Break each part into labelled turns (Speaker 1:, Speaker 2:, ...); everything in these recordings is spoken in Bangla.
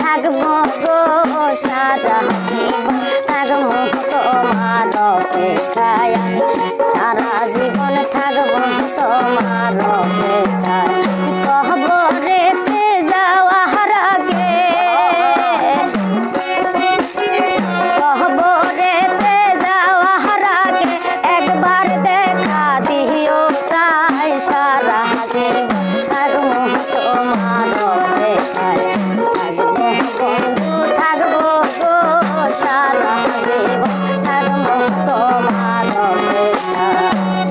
Speaker 1: থাকবো গো সারা জীবন থাকবো তোমার অপেক্ষায় সারা জীবন থাকবো তোমার অপেক্ষায় কবরেতে যাওয়ার আগে কবরেতে যাওয়ার আগে একবার দেখা দিও তাই সারা জীবন থাকবো তোমার অপেক্ষায় থাকবো বন্ধু থাকবো গো সারা জীবন থাকবো তোমার অপেক্ষায়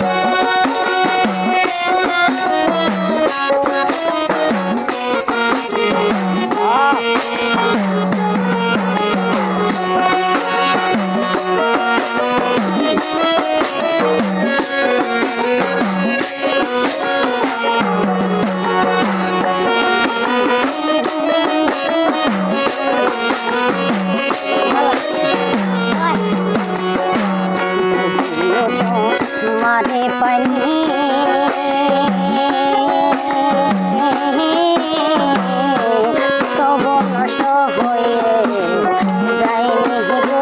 Speaker 1: मारे पनी तब नष्ट হয়ে যায়নি গো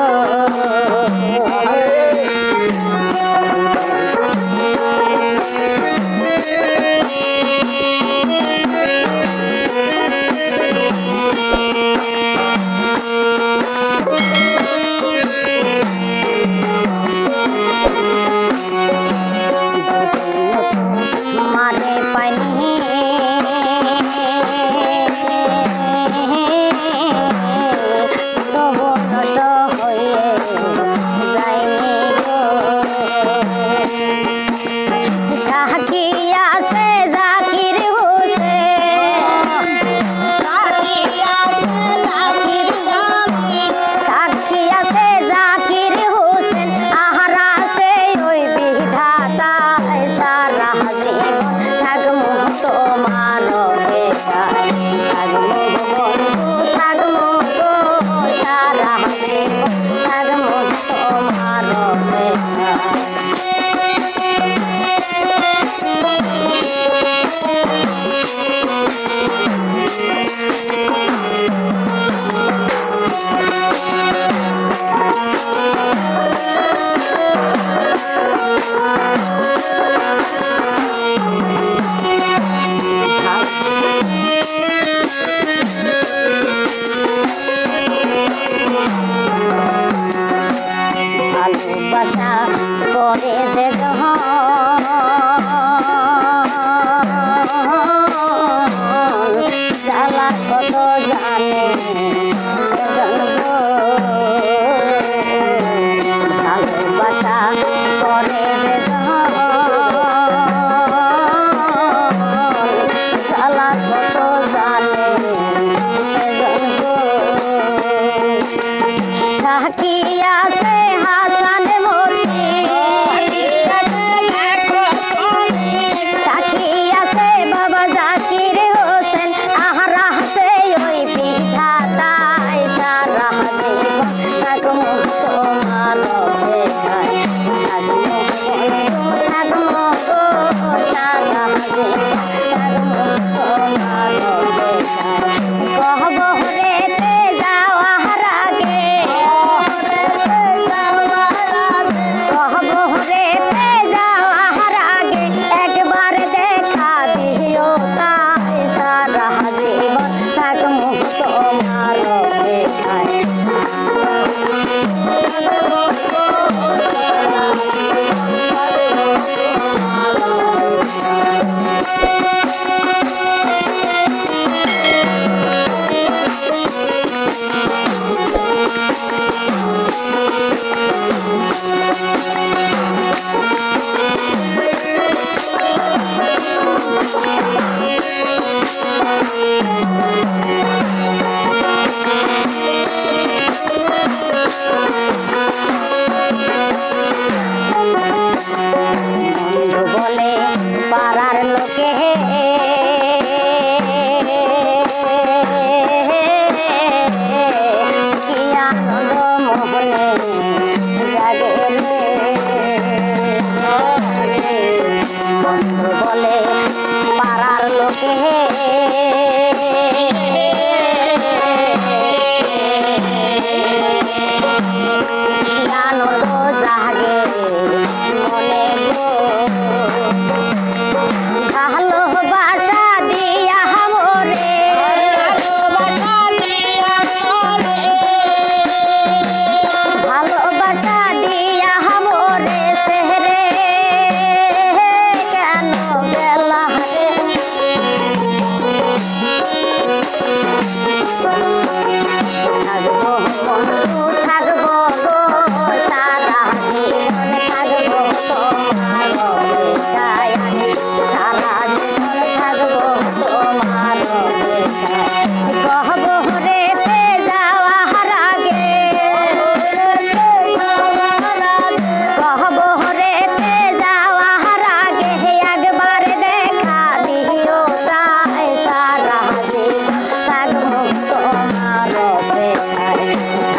Speaker 1: मारे पनी तब नष्ट হয়ে যায়নি গো সাক্ষী আছে জাকির হোসেন সাক্ষী আছে জাকির হোসেন আহারা সে ওই বিধাতা সারা জীবন থাকবো তোমার অপেক্ষায় থাকবো বন্ধু থাকবো গো সারা জীবন থাকবো তোমার অপেক্ষায় ভালোবাসা করে যে জ্বালা কত জানে ভালোবাসা করে যে জ্বালা কত জানে সাক্ষী আছে হাসান মতি সাক্ষী আছে বাবা জাকির হোসেন আহারা আছে ওই বিধাতা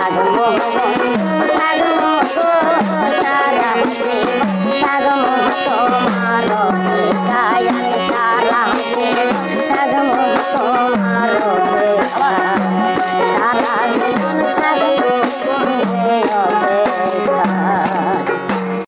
Speaker 1: থাকবো থাকবো সারা জীবন থাকবো তোমার ছায়া